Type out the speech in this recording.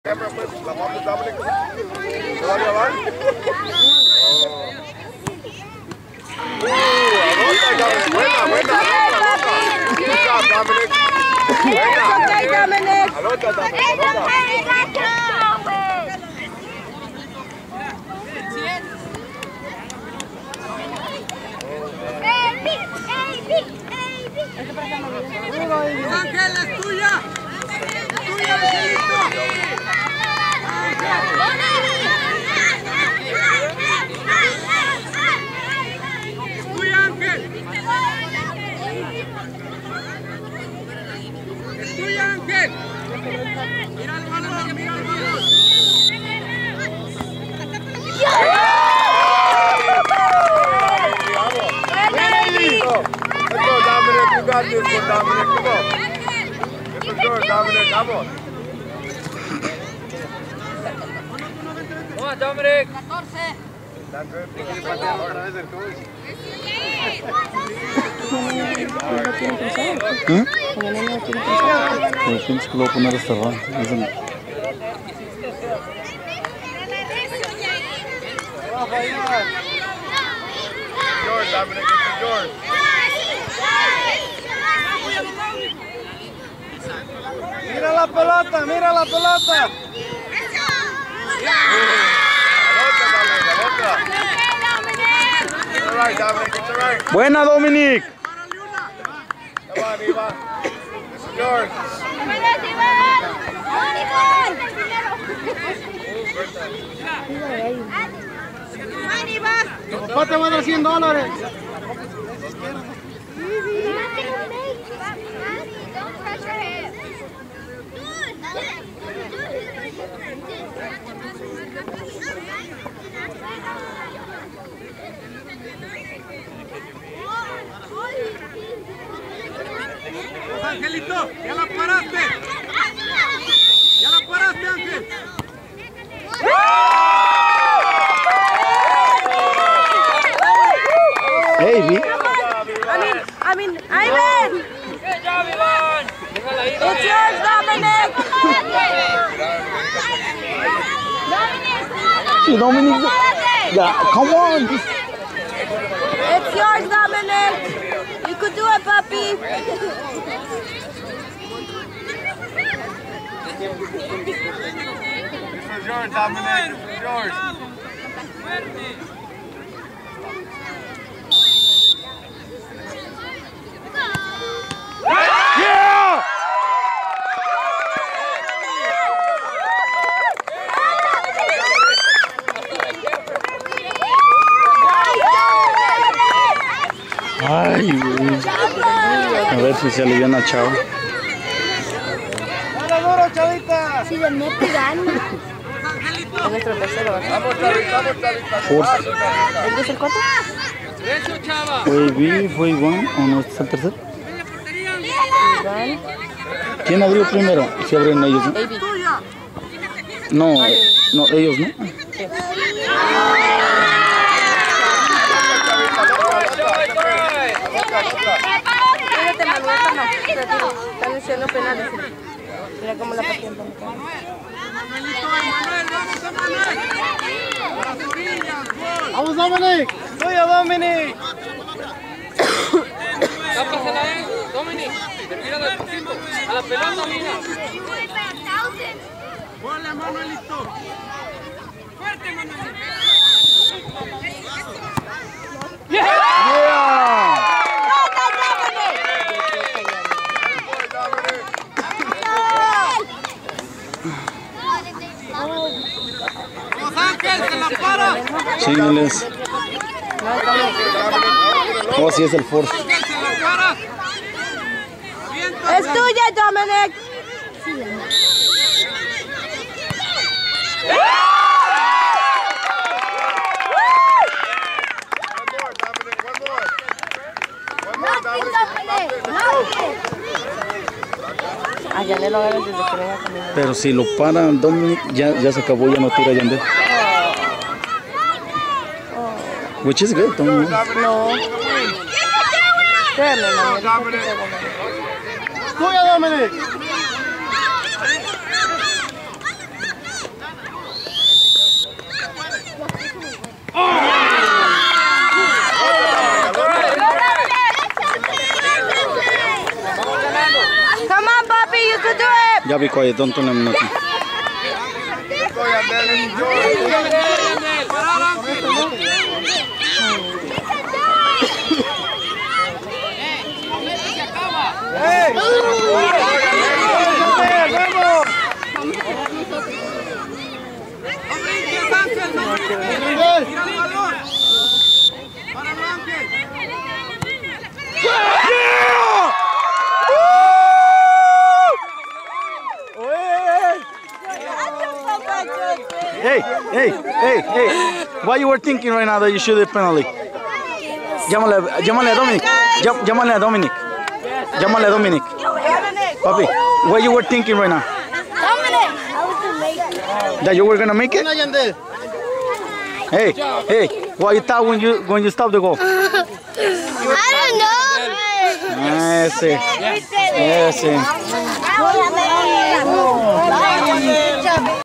La mano de Dominic. ¿Todavía va? Buena. Good job, Dominic. Buena. Anota, Dominic. Ángel, es tuya. Tuya, Angelito. Tuya, Ángel. Es tuya, Ángel. Mira el balón, mira el balón. Let's go, Dominic. You got this one, Dominic. Come on. This is yours, Dominic. Vamos. Come on, Dominic. 14. Pienso que lo voy a poner hasta abajo. Yours, Dominic. This is yours. Mira la pelota, mira la pelota. All right, Dominic. It's all right. Buena, Dominic. Come on, Eva. This is yours. Papá te va a dar $100. Angelito, ya la paraste. Ya la paraste, Ángel. Hey, Ivan! Good job, Iván. It's yours, Dominic! Dominic. Yeah, come on. It's yours, Dominic! You could do it, puppy! This is yours, Dominic. This is yours. Yeah! Ay, güey. A ver si se aliviana Chao. ¡Dale duro, chavita! Si le mete gana. Es nuestro tercero, ¿verdad? Vamos, Chavita. Vamos, Chavita. Forza. ¿El es el cuarto? Derecho, chava. ¿Fue Iván o no? ¿Este es el tercero? Iván. ¿Quién abrió primero? Si abrieron ellos, ¿no? Baby. No, no, ellos, ¿no? Mírate, Manuel, no. Están haciendo penales. Mira cómo la patean. Manuelito, Manuel, vamos a Manuel. A las orillas, gol. ¡Vamos, Dominic! ¡Tuya, Dominic! Tápasela, Dominic. Te mira de poquito. A la pelota, mira. ¡Ponle, Manuelito! ¡Fuerte, Manuelito! Yeah! ¡Los Ángeles, se la para! Chíngales. Oh, sí, es el Force. ¡Ángel, se la para! Es tuya, Dominic. A Yandel lo agarran desde que venga conmigo. Pero si lo paran, Dominic, ya se acabó, ya no tira Yandel. Which is good, Dominic. No. Espérame, mami. ¡Tuya, Dominic! Yeah, be quiet. Don't tell him nothing. Go, Yandel, enjoy. ¡Hey! ¡Vamos! Tira el balón. Para Ángel. Hey. What you were thinking right now that you should have penalty? Llámale a Dominic. Llámale a Dominic. Llámale a Dominic. Papi, what you were thinking right now? That you were gonna make it? Hey, what you thought when you stopped the goal? I don't know. Ese.